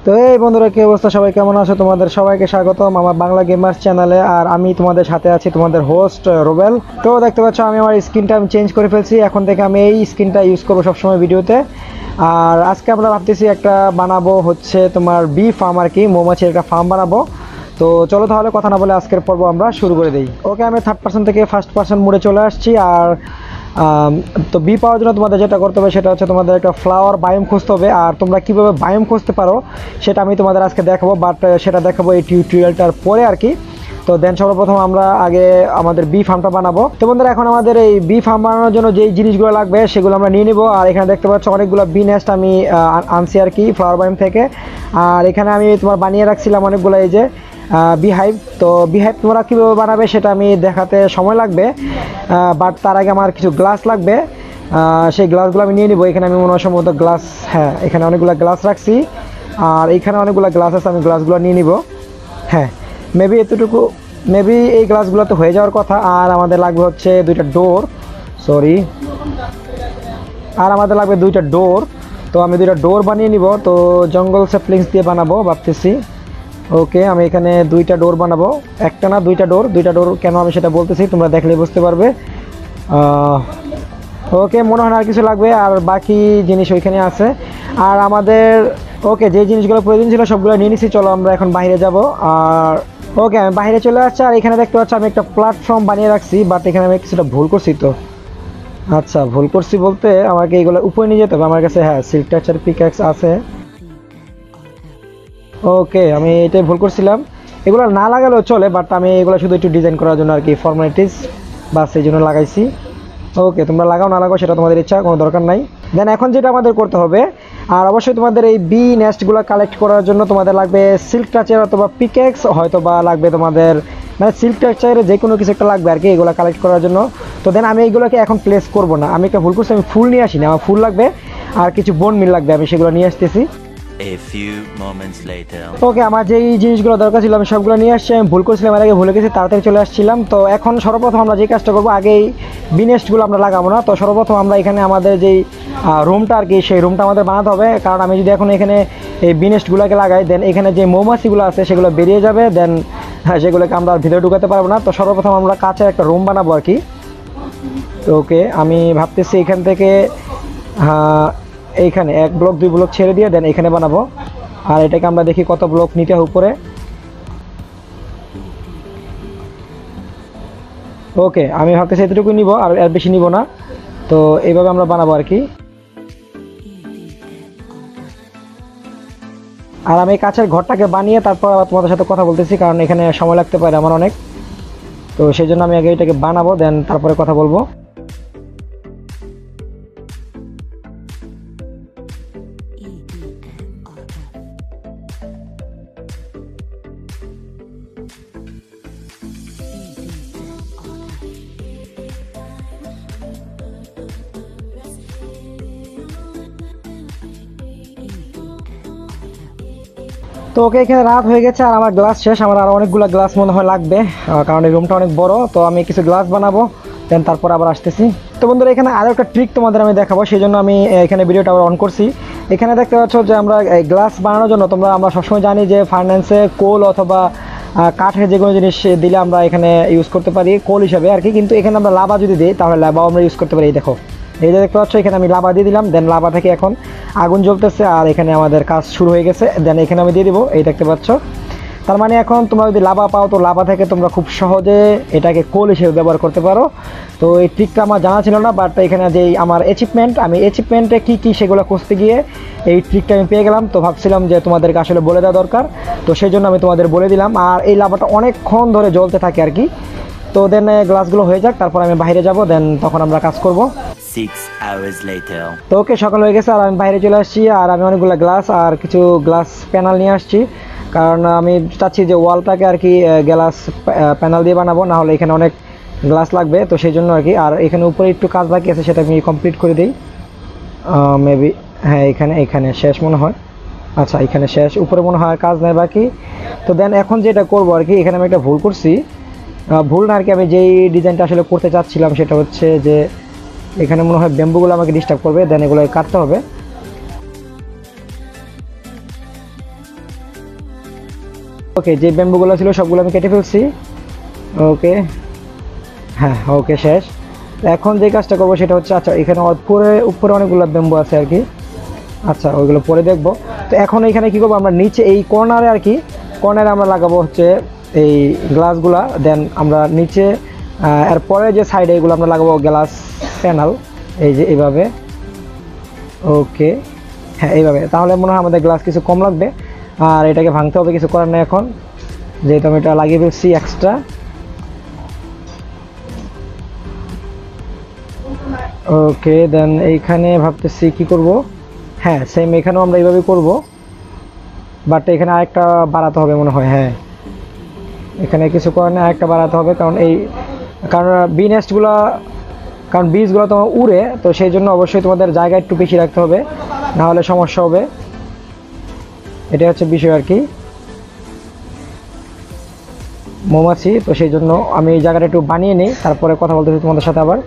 তো এই বন্ধুরা, কি অবস্থা? সবাই কেমন আছো? তোমাদের সবাইকে স্বাগতম আমার বাংলা গেমার্স চ্যানেলে। আর আমি তোমাদের সাথে আছি, তোমাদের হোস্ট রোবেল। তো দেখতে পাচ্ছ আমি আমার স্ক্রিনটা চেঞ্জ করে ফেলছি। এখন থেকে আমি এই স্ক্রিনটা ইউজ করবো সবসময় ভিডিওতে। আর আজকে আমরা ভাবতেছি একটা বানাবো, হচ্ছে তোমার বি ফার্ম আর কি, মৌমাছির একটা ফার্ম বানাবো। তো চলো তাহলে কথা না বলে আজকের পর্ব আমরা শুরু করে দিই। ওকে, আমি থার্ড পার্সন থেকে ফার্স্ট পার্সন মোডে চলে আসছি। আর তো বি পাওয়ার জন্য তোমাদের যেটা করতে হবে সেটা হচ্ছে তোমাদের একটা ফ্লাওয়ার বায়োম খুঁজতে হবে। আর তোমরা কীভাবে বায়োম খুঁজতে পারো সেটা আমি তোমাদের আজকে দেখাবো, বাট সেটা দেখাবো এই টিউটোরিয়ালটার পরে আর কি। তো দেন সর্বপ্রথম আমরা আগে আমাদের বি ফার্মটা বানাবো। তো বন্ধুরা, এখন আমাদের এই বি ফার্ম বানানোর জন্য যেই জিনিসগুলো লাগবে সেগুলো আমরা নিয়ে নিব। আর এখানে দেখতে পাচ্ছ অনেকগুলো বি নেস্ট আমি আনছি আর কি ফ্লাওয়ার বায়োম থেকে। আর এখানে আমি তোমার বানিয়ে রাখছিলাম অনেকগুলো এই যে বিহাইভ। তো বিহাইভ তোমরা কীভাবে বানাবে সেটা আমি দেখাতে সময় লাগবে, বাট তার আগে আমার কিছু গ্লাস লাগবে। সেই গ্লাসগুলো আমি নিয়ে নিব। এখানে আমি মনে হয় সম্ভবত গ্লাস, হ্যাঁ এখানে অনেকগুলো গ্লাস রাখছি। আর এইখানে অনেকগুলো গ্লাস আছে, আমি গ্লাসগুলো নিয়ে নিব। হ্যাঁ, মেবি এতটুকু, মেবি এই গ্লাসগুলো তো হয়ে যাওয়ার কথা। আর আমাদের লাগবে হচ্ছে দুইটা ডোর, সরি, আর আমাদের লাগবে দুইটা ডোর। তো আমি দুইটা ডোর বানিয়ে নিব। তো জঙ্গল স্যাপলিংস দিয়ে বানাবো ভাবতেছি। ওকে, আমি এখানে দুইটা ডোর বানাবো, একটা না দুইটা ডোর। দুইটা ডোর কেন আমি সেটা বলতেছি, তোমরা দেখলে বুঝতে পারবে। ওকে, মনে হয় আর কিছু লাগবে, আর বাকি জিনিস ওইখানে আছে। আর আমাদের ওকে, যে জিনিসগুলো প্রয়োজন ছিল সবগুলো নিয়ে নিছি। চলো আমরা এখন বাইরে যাব। আর ওকে, আমি বাইরে চলে আসছি। আর এখানে দেখতে পাচ্ছি আমি একটা প্ল্যাটফর্ম বানিয়ে রাখছি, বাট এখানে আমি কিছুটা ভুল করছি। তো আচ্ছা, ভুল করছি বলতে আমাকে এইগুলো উপরে নিয়ে যেতে হবে আমার কাছে। হ্যাঁ, সিল্ক টাচার পিক্যাক্স আছে। ওকে, আমি এটাই ভুল করছিলাম। এগুলো না লাগালেও চলে, বাট আমি এগুলো শুধু একটু ডিজাইন করার জন্য আর কি, ফর্মালিটিস বাস এই জন্য লাগাইছি। ওকে, তোমরা লাগাও না লাগাও সেটা তোমাদের ইচ্ছা, কোনো দরকার নাই। দেন এখন যেটা আমাদের করতে হবে, আর অবশ্যই তোমাদের এই বি নেস্টগুলো কালেক্ট করার জন্য তোমাদের লাগবে সিল্ক টাচার অথবা পিক্যাক্স, হয়তো বা লাগবে তোমাদের, মানে সিল্ক টাচারে যে কোনো কিছু একটা লাগবে আর কি এগুলো কালেক্ট করার জন্য। তো দেন আমি এইগুলোকে এখন প্লেস করব না, আমি একটা ভুল করছি, আমি ফুল নিয়ে আসিনি। আমার ফুল লাগবে আর কিছু বোন মিল লাগবে, আমি সেগুলো নিয়ে আসতেছি। A few moments later. ওকে, আমার যেই জিনিসগুলো দরকার ছিল আমি সবগুলো নিয়ে আসছি। আমি ভুল করছিলাম, এর আগে ভুলে গেছি, তাড়াতাড়ি চলে আসছিলাম। তো এখন সর্বপ্রথম আমরা যে কাজটা করবো, আগেই বিনেস্টগুলো আমরা লাগাবো না। তো সর্বপ্রথম আমরা এখানে আমাদের যেই রুমটা আর কি, সেই রুমটা আমাদের বানাতে হবে। কারণ আমি যদি এখন এখানে এই বিনেস্টগুলোকে লাগাই, দেন এখানে যে মৌমাছিগুলো আছে সেগুলো বেরিয়ে যাবে, দেন সেগুলোকে আমরা ভিতরে ঢুকাতে পারবো না। তো সর্বপ্রথম আমরা কাঁচের একটা রুম বানাবো আর কি। তো ওকে, আমি ভাবতেছি এখান থেকে এইখানে 1 ব্লক 2 ব্লক ছেড়ে দিয়ে দেন এখানে বানাবো। আর এটাকে আমরা দেখি কত ব্লক নিতে হয় উপরে। ওকে, আমি ভাবতেছি এতটুকু নিব, আর এর বেশি নিব না। তো এইভাবে আমরা বানাবো আর কি। আর আমি কাছের ঘরটাকে বানিয়ে তারপর আবার তোমাদের সাথে কথা বলতেছি, কারণ এখানে সময় লাগতে পারে আমার অনেক। তো সেই জন্য আমি আগে এটাকে বানাবো, দেন তারপরে কথা বলবো। তো ওকে, এখানে রাত হয়ে গেছে আর আমার গ্লাস শেষ। আমার আরও অনেকগুলো গ্লাস মনে হয় লাগবে, কারণ এই রুমটা অনেক বড়। তো আমি কিছু গ্লাস বানাবো, দেন তারপর আবার আসতেছি। তো বন্ধুরা, এখানে আরও একটা ট্রিক তোমাদের আমি দেখাবো, সেই জন্য আমি এখানে ভিডিওটা আবার অন করছি। এখানে দেখতে পাচ্ছ যে আমরা এই গ্লাস বানানোর জন্য আমরা সবসময় জানি যে ফার্নেসে কোল অথবা কাঠের যে কোনো জিনিস দিলে আমরা এখানে ইউজ করতে পারি কোল হিসাবে আর কি। কিন্তু এখানে আমরা লাভা যদি দিই তাহলে লাভাও আমরা ইউজ করতে পারি। এই দেখো, এই যে দেখতে পাচ্ছ এখানে আমি লাভা দিয়ে দিলাম, দেন লাভা থেকে এখন আগুন জ্বলতেছে আর এখানে আমাদের কাজ শুরু হয়ে গেছে। দেন এখানে আমি দিয়ে দিব, এই দেখতে পাচ্ছ। তার মানে এখন তোমরা যদি লাভা পাও তো লাভা থেকে তোমরা খুব সহজে এটাকে কোল হিসেবে ব্যবহার করতে পারো। তো এই ট্রিকটা আমার জানা ছিল না, বাট এখানে যেই আমার অ্যাচিভমেন্ট, আমি অ্যাচিভমেন্টে কী কী সেগুলো খুঁজতে গিয়ে এই ট্রিকটা আমি পেয়ে গেলাম। তো ভাবছিলাম যে তোমাদেরকে আসলে বলে দেওয়া দরকার, তো সেই জন্য আমি তোমাদের বলে দিলাম। আর এই লাভাটা অনেকক্ষণ ধরে জ্বলতে থাকে আর কি। তো দেন গ্লাসগুলো হয়ে যাক, তারপর আমি বাইরে যাব, দেন তখন আমরা কাজ করব। 6 hours later. তো ওকে, সকাল হয়ে গেছে আর আমি বাইরে চলে আসছি। আর আমি অনেকগুলো গ্লাস আর কিছু গ্লাস প্যানেল নিয়ে আসছি, কারণ আমি চাচ্ছি যে ওয়ালটাকে আর কি গ্লাস প্যানেল দিয়ে বানাবো, না হলে এখানে অনেক গ্লাস লাগবে। তো সেই জন্য আর কি। আর এখানে উপরে একটু কাজ বাকি আছে, সেটা আমি কমপ্লিট করে দিই মেবি। হ্যাঁ, এখানে শেষ মনে হয়। আচ্ছা, এখানে শেষ, উপরে মনে হয় কাজ নেই বাকি। তো দেন এখন যেটা করবো আর কি, এখানে আমি একটা ভুল করছি। ভুল না আর কি, আমি যেই ডিজাইনটা আসলে করতে চাচ্ছিলাম সেটা হচ্ছে যে এখানে মনে হয় ব্যাম্বুগুলো আমাকে ডিস্টার্ব করবে, দেন এগুলো কাটতে হবে। ওকে, যে ব্যাম্বুগুলো ছিল সবগুলো আমি কেটে ফেলছি। ওকে, হ্যাঁ ওকে শেষ। এখন যে কাজটা করবো সেটা হচ্ছে, আচ্ছা এখানে উপরে উপরে অনেকগুলো ব্যাম্বু আছে আর কি, আচ্ছা ওইগুলো পরে দেখবো। তো এখন এখানে কি করবো, আমরা নিচে এই কর্নারে আর কি, কর্নারে আমরা লাগাবো হচ্ছে এই গ্লাসগুলা, দেন আমরা নিচে এরপরে যে সাইডে এগুলো আমরা লাগাবো গ্লাস প্যানেল, এই যে এইভাবে। ওকে, হ্যাঁ এইভাবে, তাহলে মনে হয় আমাদের গ্লাস কিছু কম লাগবে। আর এটাকে ভাঙতে হবে, কিছু করার নেই এখন, যেহেতু আমি এটা লাগিয়ে ফেলছি এক্সট্রা। ওকে, দেন এইখানে ভাবতেছি কি করব, হ্যাঁ সেম এখানেও আমরা এইভাবে করব, বাট এখানে আরেকটা বাড়াতে হবে মনে হয়। হ্যাঁ, এখানে কিছু করার নেই, আরেকটা বাড়াতে হবে, কারণ বি নেস্টগুলো, কারণ বীজগুলো তোমার উড়ে, তো সেই জন্য অবশ্যই তোমাদের জায়গা একটু বেশি রাখতে হবে, না হলে সমস্যা হবে। এটা হচ্ছে বিষয় আর কি, মৌমাছি, তো সেই জন্য আমি এই জায়গাটা একটু বানিয়ে নিই, তারপরে কথা বলতেছি তোমাদের সাথে আবার।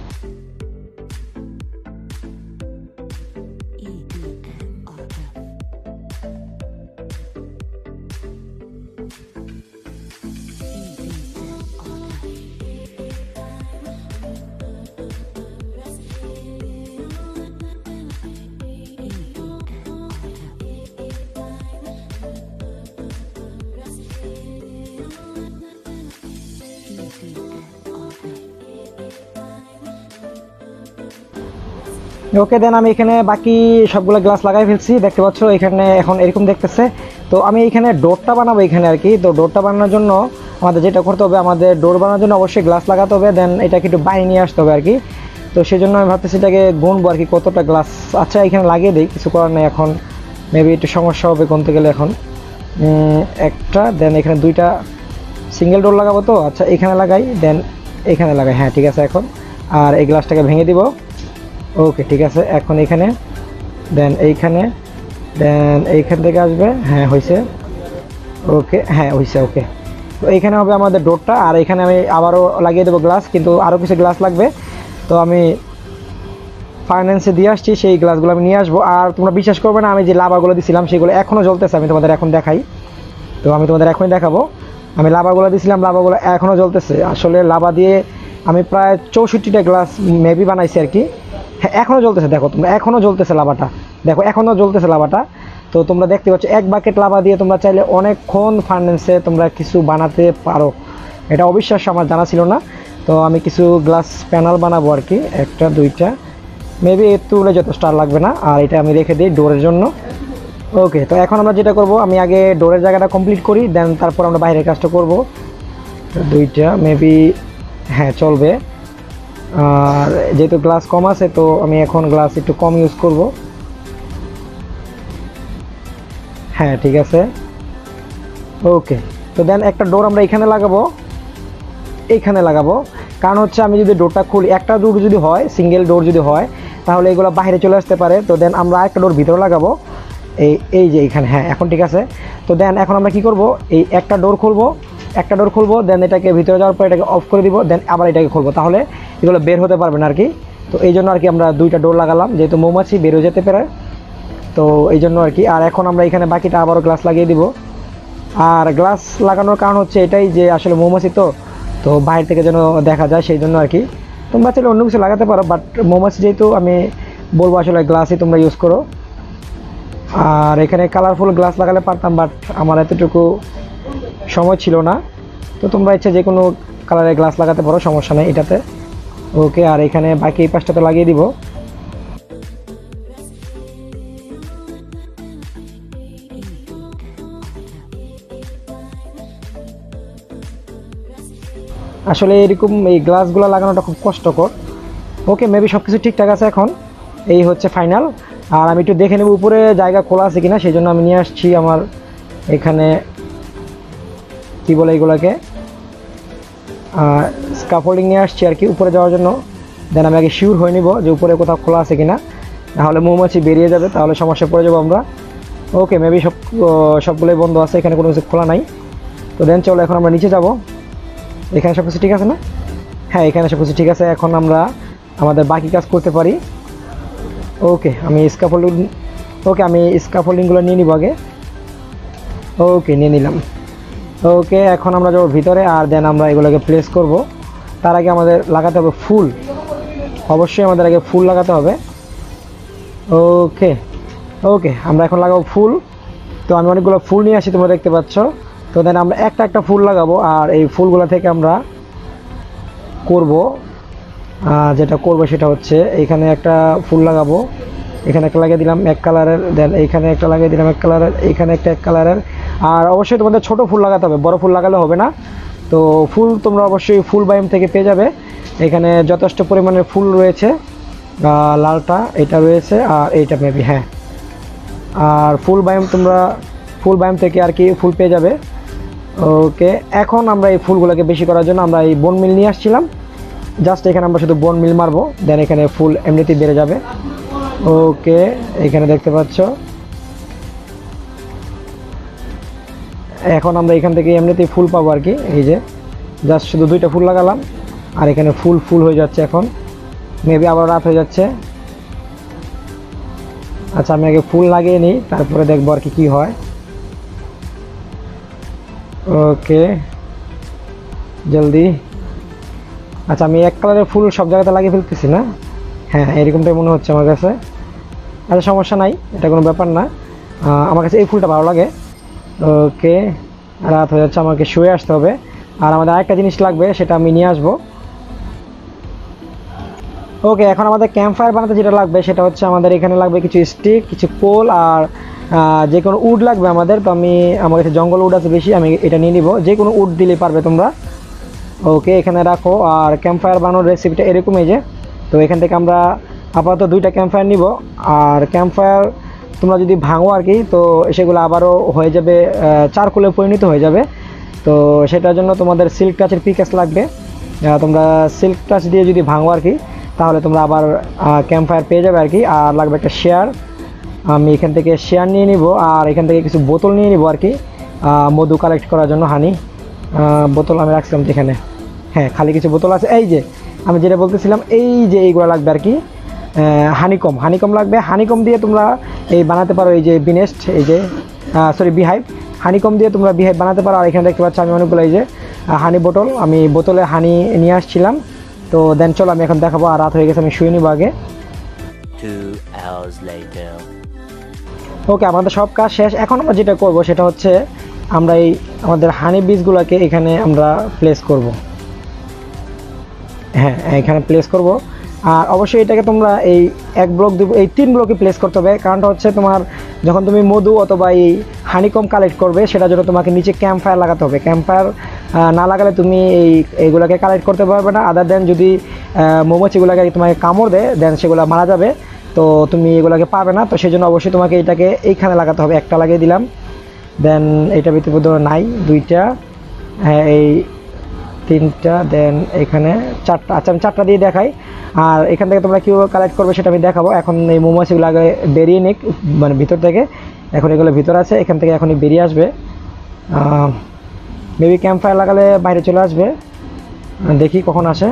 ওকে, দেন আমি এখানে বাকি সবগুলো গ্লাস লাগাই ফেলছি, দেখতে পাচ্ছ এখানে এখন এরকম দেখতেছে। তো আমি এখানে ডোরটা বানাবো এখানে আর কি। তো ডোরটা বানানোর জন্য আমাদের যেটা করতে হবে, আমাদের ডোর বানানোর জন্য অবশ্যই গ্লাস লাগাতে হবে, দেন এটাকে একটু বাইরে নিয়ে আসতে হবে আর কি। তো সেই জন্য আমি ভাবতেছি এটাকে গুনবো আর কি, কতটা গ্লাস। আচ্ছা এখানে লাগিয়ে দিই, কিছু করার নেই এখন, মেবি একটু সমস্যা হবে গুনতে গেলে। এখন একটা, দেন এখানে দুইটা সিঙ্গেল ডোর লাগাবো, তো আচ্ছা এখানে লাগাই, দেন এখানে লাগাই, হ্যাঁ ঠিক আছে এখন। আর এই গ্লাসটাকে ভেঙে দিব। ওকে ঠিক আছে, এখন এখানে, দেন এইখানে, দেন এইখান থেকে আসবে, হ্যাঁ হয়েছে। ওকে, হ্যাঁ হয়েছে। ওকে, তো এইখানে হবে আমাদের ডোরটা, আর এখানে আমি আবারও লাগিয়ে দেবো গ্লাস, কিন্তু আরও কিছু গ্লাস লাগবে। তো আমি ফাইন্যান্সে দিয়ে আসছি, সেই গ্লাসগুলো আমি নিয়ে আসবো। আর তোমরা বিশ্বাস করবে না, আমি যে লাভাগুলো দিয়েছিলাম সেগুলো এখনও জ্বলতেছে, আমি তোমাদের এখন দেখাই। তো আমি তোমাদের এখনই দেখাবো, আমি লাভাগুলো দিয়েছিলাম, লাভাগুলো এখনও জ্বলতেছে। আসলে লাভা দিয়ে আমি প্রায় 64টা গ্লাস মেবি বানাইছি আর কি। হ্যাঁ এখনও জ্বলতেছে, দেখো তোমরা, এখনও জ্বলতেছে লাভাটা, দেখো এখনও জ্বলতেছে লাভাটা। তো তোমরা দেখতে পাচ্ছ এক বাকেট লাভা দিয়ে তোমরা চাইলে অনেকক্ষণ ফার্নেসে তোমরা কিছু বানাতে পারো, এটা অবিশ্বাস্য, আমার জানা ছিল না। তো আমি কিছু গ্লাস প্যানেল বানাবো আর কি, একটা দুইটা মেবি, এর তুলে যথেষ্ট আর লাগবে না। আর এটা আমি রেখে দিই ডোরের জন্য। ওকে, তো এখন আমরা যেটা করব, আমি আগে ডোরের জায়গাটা কমপ্লিট করি, দেন তারপর আমরা বাইরের কাজটা করব। দুইটা মেবি, হ্যাঁ চলবে। আর যেহেতু গ্লাস কম আছে, তো আমি এখন গ্লাস একটু কম ইউজ করব। হ্যাঁ ঠিক আছে। ওকে, তো দেন একটা ডোর আমরা এখানে লাগাবো, এইখানে লাগাবো। কারণ হচ্ছে আমি যদি ডোরটা খুলি, একটা ডোর যদি হয়, সিঙ্গেল ডোর যদি হয়, তাহলে এগুলো বাইরে চলে আসতে পারে। তো দেন আমরা একটা ডোর ভিতরে লাগাবো, এই যে এইখানে, হ্যাঁ এখন ঠিক আছে। তো দেন এখন আমরা কি করব, এই একটা ডোর খুলবো, দেন এটাকে ভিতরে যাওয়ার পর এটাকে অফ করে দিব, দেন আবার এটাকে খুলবো, তাহলে এগুলো বের হতে পারবে না আর কি। তো এই জন্য আর কি আমরা দুইটা ডোর লাগালাম, যেহেতু মৌমাছি বেরো যেতে পারে, তো এই জন্য আর কি। আর এখন আমরা এখানে বাকিটা আবারও গ্লাস লাগিয়ে দিব। আর গ্লাস লাগানোর কারণ হচ্ছে এটাই যে আসলে মৌমাছি তো বাইরে থেকে যেন দেখা যায়, সেই জন্য আর কি। তোমরা চাইলে অন্য কিছু লাগাতে পারো, বাট মৌমাছি যেহেতু, আমি বলবো আসলে গ্লাসই তোমরা ইউজ করো। আর এখানে কালারফুল গ্লাস লাগালে পারতাম, বাট আমার এতটুকু সময় ছিল না। তো তোমরা ইচ্ছে যে কোনো কালারের গ্লাস লাগাতে পারো, সমস্যা নেই এটাতে। ওকে, আর এখানে বাকি এই পাশটাতে লাগিয়ে দিব। আসলে এরকম এই গ্লাসগুলো লাগানোটা খুব কষ্টকর। ওকে, মেবি সব কিছু ঠিকঠাক আছে এখন, এই হচ্ছে ফাইনাল। আর আমি একটু দেখে নেব উপরে জায়গা খোলা আছে কিনা, সেই জন্য আমি নিয়ে আসছি আমার এখানে কি বলে এইগুলোকে, স্কাফোল্ডিং নিয়ে আসছি আর কি উপরে যাওয়ার জন্য। দেন আমি আগে শিওর হয়ে নিব যে উপরে কোথাও খোলা আছে কিনা, নাহলে মৌমাছি বেরিয়ে যাবে, তাহলে সমস্যায় পড়ে যাবো আমরা। ওকে, মেবি সবগুলোই বন্ধ আছে, এখানে কোনো কিছু খোলা নাই। তো দেন চলো এখন আমরা নিচে যাব। এখানে সব কিছু ঠিক আছে না? হ্যাঁ এখানে সব কিছু ঠিক আছে, এখন আমরা আমাদের বাকি কাজ করতে পারি। ওকে, আমি স্কাফোল্ডিংগুলো নিয়ে নিব আগে। ওকে, নিয়ে নিলাম। ওকে, এখন আমরা যাবো ভিতরে আর দেন আমরা এগুলোকে প্লেস করব। তার আগে আমাদের লাগাতে হবে ফুল, অবশ্যই আমাদের আগে ফুল লাগাতে হবে। ওকে ওকে, আমরা এখন লাগাবো ফুল। তো আমি অনেকগুলো ফুল নিয়ে আসি, তোমরা দেখতে পাচ্ছ। তো দেন আমরা একটা একটা ফুল লাগাবো আর এই ফুলগুলো থেকে আমরা করব যেটা করব সেটা হচ্ছে এখানে একটা ফুল লাগাবো, এখানে একটা লাগিয়ে দিলাম এক কালারের, দেন এইখানে একটা লাগিয়ে দিলাম এক কালারের, এইখানে একটা এক কালারের। আর অবশ্যই তোমাদের ছোট ফুল লাগাতে হবে, বড় ফুল লাগালে হবে না। তো ফুল তোমরা অবশ্যই ফুল বাইম থেকে পেয়ে যাবে, এখানে যথেষ্ট পরিমাণের ফুল রয়েছে। লালটা এটা রয়েছে আর এইটা মেবি, হ্যাঁ। আর ফুল বাইম তোমরা ফুল বাইম থেকে আর কি ফুল পেয়ে যাবে। ওকে, এখন আমরা এই ফুলগুলোকে বেশি করার জন্য আমরা এই বোন মিল নিয়ে আসছিলাম, জাস্ট এখানে আমরা শুধু বোন মিল মারবো, দেন এখানে ফুল এমনিতেই বেড়ে যাবে। ওকে, এখানে দেখতে পাচ্ছ এখন আমরা এখান থেকে এমনিতেই ফুল পাবো আর কি। এই যে জাস্ট শুধু দুইটা ফুল লাগালাম আর এখানে ফুল ফুল হয়ে যাচ্ছে। এখন মেবি আবার রাত হয়ে যাচ্ছে। আচ্ছা, আমি আগে ফুল লাগিয়ে নিই, তারপরে দেখবো আর কি কী হয়। ওকে, জলদি। আচ্ছা, আমি এক কালারের ফুল সব জায়গাতে লাগিয়ে ফেলতেছি না? হ্যাঁ, এরকমটাই মনে হচ্ছে আমার কাছে। আচ্ছা, সমস্যা নাই, এটা কোনো ব্যাপার না। আমার কাছে এই ফুলটা ভালো লাগে। ওকে, রাত হয়ে যাচ্ছে, আমাকে শুয়ে আসতে হবে। আর আমাদের আরেকটা জিনিস লাগবে, সেটা আমি নিয়ে আসবো। ওকে, এখন আমাদের ক্যাম্প ফায়ার বানাতে যেটা লাগবে সেটা হচ্ছে আমাদের এখানে লাগবে কিছু স্টিক, কিছু কোল আর যে কোনো উড লাগবে আমাদের। তো আমার কাছে জঙ্গল উড আছে বেশি, আমি এটা নিয়ে নিব। যে কোনো উড দিলেই পারবে তোমরা। ওকে, এখানে রাখো। আর ক্যাম্প ফায়ার বানানোর রেসিপিটা এরকম, এই যে। তো এখান থেকে আমরা আপাতত দুইটা ক্যাম্প ফায়ার নিব। আর ক্যাম্প ফায়ার তোমরা যদি ভাঙো আর কি, তো সেগুলো আবারও হয়ে যাবে চারকোলে পরিণত হয়ে যাবে। তো সেটার জন্য তোমাদের সিল্ক টাচের পিকাস লাগবে। তোমরা সিল্ক টাচ দিয়ে যদি ভাঙো আর কি, তাহলে তোমরা আবার ক্যাম্প ফায়ার পেয়ে যাবে আর কি। আর লাগবে একটা শেয়ার, আমি এখান থেকে শেয়ার নিয়ে নিব। আর এখান থেকে কিছু বোতল নিয়ে নিব আর কি, মধু কালেক্ট করার জন্য, হানি বোতল আমি রাখছিলাম যেখানে। হ্যাঁ, খালি কিছু বোতল আছে। এই যে আমি যেটা বলতেছিলাম, এই যে এইগুলো লাগবে আর কি। হানিকম লাগবে। হানিকম দিয়ে তোমরা এই বানাতে পারো, এই যে বিনেস্ট, এই যে সরি বিহাইভ, হানিকম দিয়ে তোমরা বিহাইভ বানাতে পারো। আর এখানে দেখতে পাচ্ছ আমি অনেকগুলো এই যে হানি বোতল, আমি বোতলে হানি নিয়ে আসছিলাম। তো দেন চলো আমি এখন দেখাবো। আর রাত হয়ে গেছে, আমি শুয়ে নিব আগে। 2 hours later. ওকে, আমাদের সব কাজ শেষ। এখন আমরা যেটা করব সেটা হচ্ছে আমরা এই আমাদের হানি বীজগুলোকে এখানে আমরা প্লেস করব। হ্যাঁ, এখানে প্লেস করব। আর অবশ্যই এটাকে তোমরা এই এক ব্লক এই 3 ব্লকে প্লেস করতে হবে। কারণটা হচ্ছে তোমার যখন তুমি মধু অথবা এই হানিকম কালেক্ট করবে, সেটার জন্য তোমাকে নিচে ক্যাম্প ফায়ার লাগাতে হবে। ক্যাম্প ফায়ার না লাগালে তুমি এইগুলোকে কালেক্ট করতে পারবে না। আদার দেন যদি মৌমাছিগুলোকে তোমাকে কামড় দেয়, দেন সেগুলো মারা যাবে। তো তুমি এগুলোকে পাবে না। তো সেই জন্য অবশ্যই তোমাকে এটাকে এইখানে লাগাতে হবে। একটা লাগিয়ে দিলাম, দেন এইটা ভিতরে নাই, দুইটা, হ্যাঁ এই তিনটা, দেন এখানে চারটা। আচ্ছা, আমি চারটা দিয়ে দেখাই। আর এখান থেকে তোমরা কীভাবে কালেক্ট করবে সেটা আমি দেখাবো। এখন এই মৌমাছিগুলো আগে বেরিয়ে নিক, মানে ভিতর থেকে। এখন এগুলো ভিতর আছে, এখান থেকে এখনই বেরিয়ে আসবে। মেবি ক্যাম্প ফায়ার লাগালে বাইরে চলে আসবে, দেখি কখন আসে।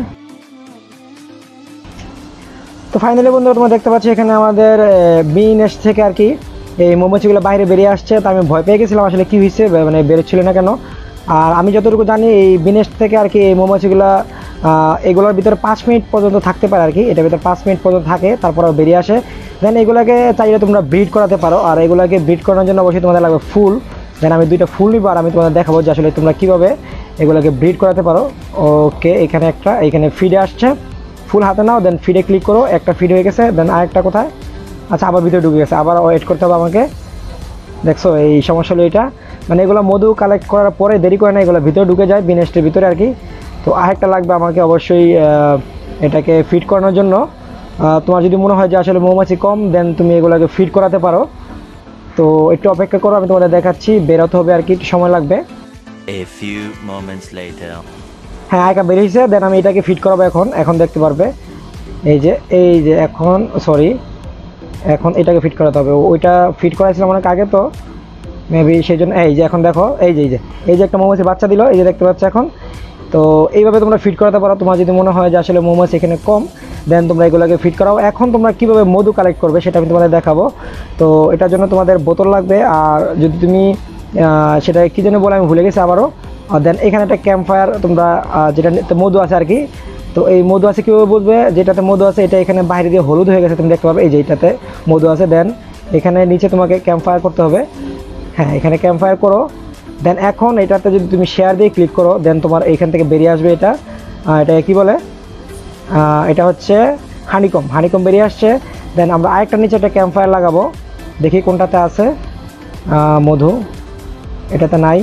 তো ফাইনালি বন্ধুরা, তোমরা দেখতে পাচ্ছ এখানে আমাদের বি নেস্ট থেকে আর কি এই মৌমাছিগুলো বাইরে বেরিয়ে আসছে। তো আমি ভয় পেয়ে গেছিলাম আসলে কী হয়েছে, মানে বেরোচ্ছিল না কেন। আর আমি যতটুকু জানি এই বিনেস্ট থেকে আর কি এই মৌমাছিগুলো এগুলোর ভিতরে 5 মিনিট পর্যন্ত থাকতে পারে আর কি। এটার ভিতরে 5 মিনিট পর্যন্ত থাকে, তারপরে বেরিয়ে আসে। দেন এগুলোকে চাইলে তোমরা ব্রিড করাতে পারো। আর এগুলোকে ব্রিড করানোর জন্য অবশ্যই তোমাদের লাগবে ফুল। দেন আমি দুইটা ফুল নিব আর আমি তোমাদের দেখাবো যে আসলে তোমরা কীভাবে এগুলোকে ব্রিড করাতে পারো। ওকে, এখানে একটা, এখানে ফিডে আসছে, ফুল হাতে নাও, দেন ফিডে ক্লিক করো। একটা ফিড হয়ে গেছে, দেন আরেকটা কোথায়? আচ্ছা, আবার ভিতরে ঢুকে গেছে, আবার ওয়েট করতে হবে আমাকে। দেখছো এই সমস্যা হলো এটা, মানে এগুলো মধু কালেক্ট করার পরে দেরি করে না, এগুলো ভিতরে ঢুকে যায় বিনেস্টের ভিতরে আর কি। তো আরেকটা লাগবে আমাকে অবশ্যই এটাকে ফিড করানোর জন্য। তোমার যদি মনে হয় যে আসলে মৌমাছি কম, দেন তুমি এগুলোকে ফিড করাতে পারো। তো একটু অপেক্ষা করো, আমি তোমাদের দেখাচ্ছি। বেরোতে হবে আর কি, একটু সময় লাগবে। A few moments later. হ্যাঁ, আরেকটা বেরিয়েছে, দেন আমি এটাকে ফিড করাবো। এখন দেখতে পারবে এই যে এখন সরি, এখন এটাকে ফিট করাতে হবে। ওইটা ফিট করাইছিলাম অনেক আগে, তো মেবি সেই জন্য। এই যে এখন দেখো, এই যে একটা মৌমাছি বাচ্চা দিল, এই যে দেখতে পাচ্ছ এখন। তো এইভাবে তোমরা ফিট করাতে পারো। তোমার যদি মনে হয় যে আসলে মৌমাছি এখানে কম, দেন তোমরা এগুলোকে ফিট করাও। এখন তোমরা কীভাবে মধু কালেক্ট করবে সেটা আমি তোমাদের দেখাবো। তো এটার জন্য তোমাদের বোতল লাগবে। আর যদি তুমি সেটা কি যেন বলে আমি ভুলে গেছি আবারও। দেন এখানে একটা ক্যাম্প ফায়ার তোমরা যেটা মধু আছে আর কি, তো এই মধু আছে কীভাবে বুঝবে যেটাতে মধু আছে এটা এখানে বাইরে দিয়ে হলুদ হয়ে গেছে তুমি দেখতে পাবে, এই যে এটাতে মধু আছে। দেন এখানে নিচে তোমাকে ক্যাম্প ফায়ার করতে হবে, হ্যাঁ এখানে ক্যাম্প ফায়ার করো। দেন এখন এটাতে যদি তুমি শেয়ার দিয়ে ক্লিক করো দেন তোমার এইখান থেকে বেরিয়ে আসবে এটা, এটা কি বলে, এটা হচ্ছে হানিকম বেরিয়ে আসছে। দেন আমরা আরেকটা নিচে একটা ক্যাম্প ফায়ার লাগাবো, দেখি কোনটাতে আছে মধু, এটাতে নাই,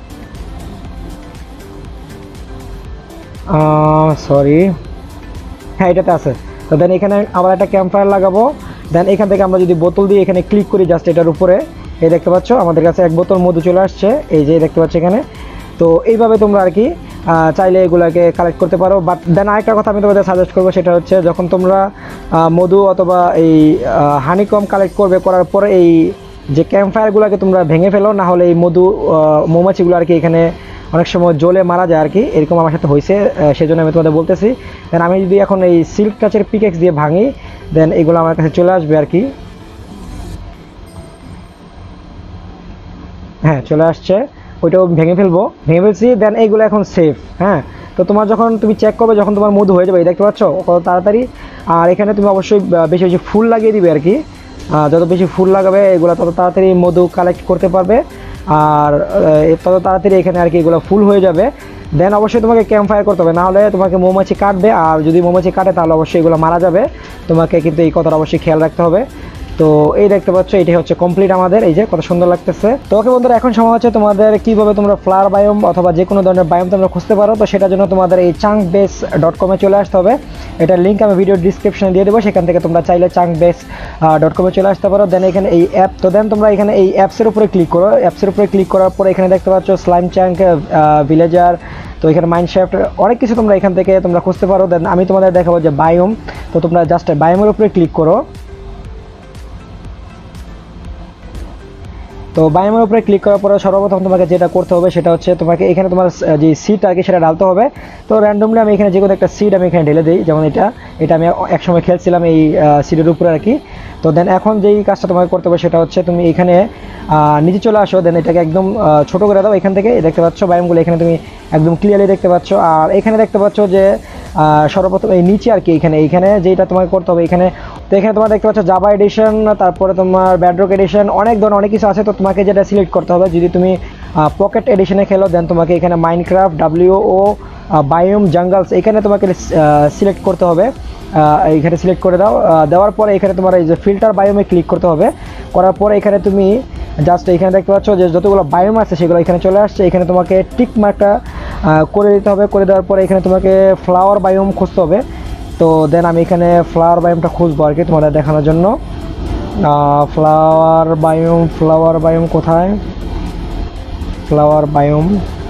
সরি, হ্যাঁ এটাতে আছে। তো দেন এখানে আবার একটা ক্যাম্প ফায়ার লাগাবো। দেন এখান থেকে আমরা যদি বোতল দিয়ে এখানে ক্লিক করি জাস্ট এটার উপরে, এই দেখতে পাচ্ছ আমাদের কাছে এক বোতল মধু চলে আসছে, এই যে দেখতে পাচ্ছ এখানে। তো এইভাবে তোমরা আর কি চাইলে এগুলোকে কালেক্ট করতে পারো। বাট দেন আরেকটা কথা আমি তোমাদের সাজেস্ট করবো, সেটা হচ্ছে যখন তোমরা মধু অথবা এই হানিকম কালেক্ট করবে, করার পরে এই যে ক্যাম্প ফায়ারগুলোকে তোমরা ভেঙে ফেলো, না হলে এই মৌমাছিগুলো আর কি এখানে অনেক সময় জ্বলে মারা যায় আর কি, এরকম আমার সাথে হয়েছে, সেজন্য আমি তোমাদের বলতেছি। দেন আমি যদি এখন এই সিল্ক টাচের পিকেক্স দিয়ে ভাঙি দেন এগুলো আমার কাছে চলে আসবে আর কি, হ্যাঁ চলে আসছে, ওইটাও ভেঙে ফেলছি। দেন এইগুলো এখন সেফ, হ্যাঁ। তো তোমার যখন তুমি চেক করবে যখন তোমার মধু হয়ে যাবে, এই দেখতে পাচ্ছ কত তাড়াতাড়ি। আর এখানে তুমি অবশ্যই বেশি বেশি ফুল লাগিয়ে দিবে আর কি, যত বেশি ফুল লাগাবে এগুলো তত তাড়াতাড়ি মধু কালেক্ট করতে পারবে, আর তত তাড়াতাড়ি এখানে আর কি এগুলো ফুল হয়ে যাবে। দেন অবশ্যই তোমাকে ক্যাম্প ফায়ার করতে হবে, নাহলে তোমাকে মৌমাছি কাটবে, আর যদি মৌমাছি কাটে তাহলে অবশ্যই এগুলো মারা যাবে, তোমাকে কিন্তু এই কথাটা অবশ্যই খেয়াল রাখতে হবে। তো এই দেখতে পাচ্ছ এটাই হচ্ছে কমপ্লিট আমাদের, এই যে কত সুন্দর লাগতেছে। তো ওকে বন্ধুরা, এখন সময় হচ্ছে তোমাদের কিভাবে তোমরা ফ্লাওয়ার বায়োম অথবা যে কোনো ধরনের বায়োম তোমরা খুঁজতে পারো। তো সেটার জন্য তোমাদের এই chunkbase.com এ চলে আসতে হবে, এটার লিঙ্ক আমি ভিডিও ডিসক্রিপশনে দিয়ে দেবো, সেখান থেকে তোমরা চাইলে chunkbase.com এ চলে আসতে পারো। দেন এখানে এই অ্যাপ, তো দেন তোমরা এখানে এই অ্যাপসের উপরে ক্লিক করো, অ্যাপসের উপরে ক্লিক করার পরে এখানে দেখতে পাচ্ছ স্লাইম চাঙ্ক, ভিলেজার, তো এখানে মাইনশাফট, অনেক কিছু তোমরা এখান থেকে তোমরা খুঁজতে পারো। দেন আমি তোমাদের দেখাবো যে বায়োম, তো তোমরা জাস্ট বায়োমের উপরে ক্লিক করো। তো বায়োমের উপরে ক্লিক করার পরে সর্বপ্রথম তোমাকে যেটা করতে হবে সেটা হচ্ছে তোমাকে এখানে তোমার যে সিড আর কি সেটা ঢালতে হবে। তো র্যান্ডমলি আমি এখানে যে কোনো একটা সিড আমি এখানে ঢেলে দিই, যেমন এটা আমি একসময় খেলছিলাম এই সিডের উপরে আর কি। তো দেন এখন যেই কাজটা তোমাকে করতে হবে সেটা হচ্ছে তুমি এখানে নিচে চলে আসো, দেন এটাকে একদম ছোটো করে দাও। এখান থেকে দেখতে পাচ্ছ বায়োমগুলো এখানে তুমি একদম ক্লিয়ারলি দেখতে পাচ্ছ। আর এখানে দেখতে পাচ্ছ যে সর্বপ্রথম এই নিচে আর কি এইখানে যেটা তোমাকে করতে হবে এখানে, তো এখানে তোমার দেখতে পাচ্ছ জাভা এডিশন, তারপরে তোমার ব্যাডরক এডিশন, অনেক ধরনের অনেক কিছু আছে। তো তোমাকে যেটা সিলেক্ট করতে হবে, যদি তুমি পকেট এডিশনে খেলো দেন তোমাকে এখানে মাইনক্রাফট, WO, বায়োম, জাঙ্গলস এখানে তোমাকে সিলেক্ট করতে হবে। এইখানে সিলেক্ট করে দাও, দেওয়ার পরে এখানে তোমার এই যে ফিল্টার বায়োমে ক্লিক করতে হবে। করার পরে এখানে তুমি জাস্ট এখানে দেখতে পাচ্ছ যে যতগুলো বায়োম আছে সেগুলো এখানে চলে আসছে, এখানে তোমাকে টিক মার্কটা করে দিতে হবে। করে দেওয়ার পরে এখানে তোমাকে ফ্লাওয়ার বায়োম খুঁজতে হবে। তো দেন আমি এখানে ফ্লাওয়ার বায়োমটা খুঁজবো আর কি তোমাদের দেখানোর জন্য। ফ্লাওয়ার বায়োম কোথায়, ফ্লাওয়ার বায়োম,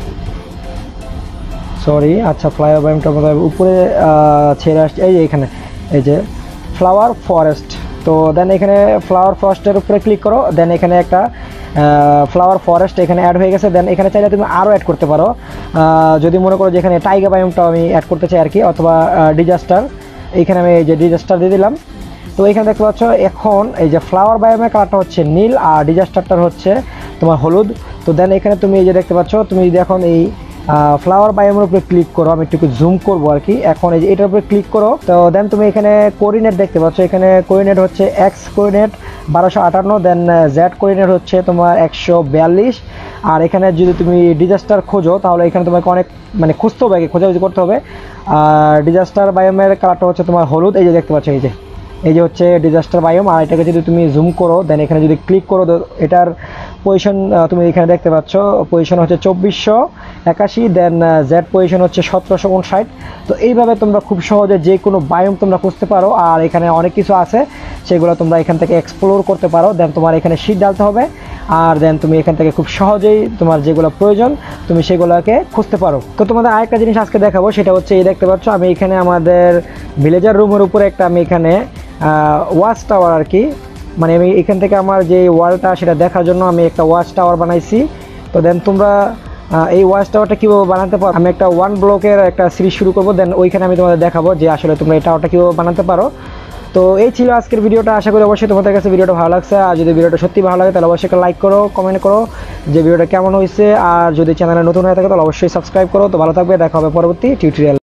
সরি, আচ্ছা ফ্লাওয়ার বায়োমটা কোথায়, উপরে ছেড়ে আসছে, এই যে এখানে, এই যে ফ্লাওয়ার ফরেস্ট। তো দেন এখানে ফ্লাওয়ার ফরেস্টের উপরে ক্লিক করো। দেন এখানে একটা ফ্লাওয়ার ফরেস্ট এখানে অ্যাড হয়ে গেছে। দেন এখানে চাইলে তুমি আরও অ্যাড করতে পারো, যদি মনে করো যে এখানে টাইগার বায়োমটাও আমি অ্যাড করতে চাই আর কি, অথবা ডিজাস্টার, এইখানে আমি এই যে ডিজাস্টার দিয়ে দিলাম। তো এখানে দেখতে পাচ্ছ এখন এই যে ফ্লাওয়ার বায়োমের কালারটা হচ্ছে নীল আর ডিজাস্টারটার হচ্ছে তোমার হলুদ। তো দেন এখানে তুমি এই যে দেখতে পাচ্ছ, তুমি যদি এখন এই ফ্লাওয়ার বায়োমের উপরে ক্লিক করো, আমি একটু জুম করবো আর কি, এখন এই যে এটার উপরে ক্লিক করো। তো দেন তুমি এখানে কোঅর্ডিনেট দেখতে পাচ্ছ, এখানে কোঅর্ডিনেট হচ্ছে X coordinate 1258, then Z coordinate হচ্ছে তোমার 142। আর এখানে যদি তুমি ডিজাস্টার খোঁজো তাহলে এখানে তোমাকে অনেক মানে খুঁজতে হবে, খোঁজাখুঁজি করতে হবে। আর ডিজাস্টার বায়োমের কালারটা হচ্ছে তোমার হলুদ, এই যে দেখতে পাচ্ছ এই যে হচ্ছে ডিজাস্টার বায়োম। আর এটাকে যদি তুমি জুম করো দেন এখানে যদি ক্লিক করো, এটার পজিশন তুমি এখানে দেখতে পাচ্ছ, পজিশন হচ্ছে 2481, দেন জেড পজিশন হচ্ছে 1759। তো এইভাবে তোমরা খুব সহজে যে কোনো বায়োম তোমরা খুঁজতে পারো। আর এখানে অনেক কিছু আছে সেগুলো তোমরা এখান থেকে এক্সপ্লোর করতে পারো। দেন তোমার এখানে শীট ডালতে হবে, আর দেন তুমি এখান থেকে খুব সহজেই তোমার যেগুলো প্রয়োজন তুমি সেগুলোকে খুঁজতে পারো। তো তোমাদের আরেকটা জিনিস আজকে দেখাবো, সেটা হচ্ছে এই দেখতে পাচ্ছ আমি এখানে আমাদের ভিলেজার রুমের উপরে একটা আমি এখানে ওয়াচ টাওয়ার আর কি, মানে আমি এখান থেকে আমার যে ওয়ালটা সেটা দেখার জন্য আমি একটা ওয়াচ টাওয়ার বানাইছি। তো দেন তোমরা এই ওয়াচ টাওয়ারটা কীভাবে বানাতে পারো, আমি একটা 1 ব্লকের একটা সিরিজ শুরু করবো, দেন ওইখানে আমি তোমাদের দেখাবো যে আসলে তোমরা এই টাওয়ারটা কীভাবে বানাতে পারো। তো তো এই ছিল আজকের ভিডিওটা, আশা করি অবশ্যই তোমাদের কাছে ভিডিওটা ভালো লাগছে। আর যদি ভিডিওটা সত্যি ভালো লাগে তাহলে অবশ্যই একটা লাইক করো, কমেন্ট করো যে ভিডিওটা কেমন হয়েছে। আর যদি চ্যানেলে নতুন হয়ে থাকে তাহলে অবশ্যই সাবস্ক্রাইব করো। তো ভালো থাকবে, দেখা হবে পরবর্তী টিউটোরিয়াল।